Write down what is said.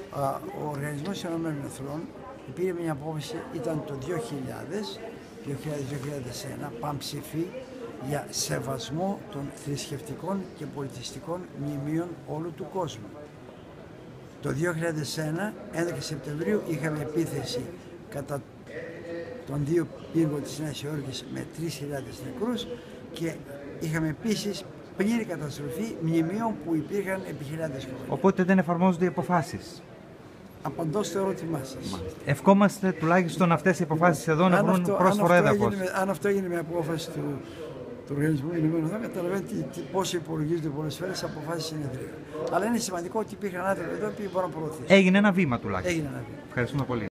Ο Οργανισμός των Ηνωμένων Εθνών πήρε μια απόφαση, ήταν το 2000-2001, πανψηφί για σεβασμό των θρησκευτικών και πολιτιστικών μνημείων όλου του κόσμου. Το 2001, 11 Σεπτεμβρίου, είχαμε επίθεση κατά των δύο πύργων της Νέας Υόρκης με 3.000 νεκρούς και είχαμε επίσης πλήρη καταστροφή μνημείων που υπήρχαν επί χιλιάδες χρόνια. Οπότε δεν εφαρμόζονται οι αποφάσεις. Απαντώ στο ερώτημά σας. Ευχόμαστε τουλάχιστον αυτές οι αποφάσεις εδώ να βρουν πρόσφορο έδαφος. Αν αυτό έγινε με απόφαση του Οργανισμού Ηνωμένων Εθνών, καταλαβαίνετε πώς υπολογίζονται πολλές φορές αποφάσεις συνεδρίου. Αλλά είναι σημαντικό ότι υπήρχαν άνθρωποι εδώ που μπορούν να προωθήσουν. Έγινε ένα βήμα τουλάχιστον. Έγινε ένα βήμα. Ευχαριστούμε πολύ.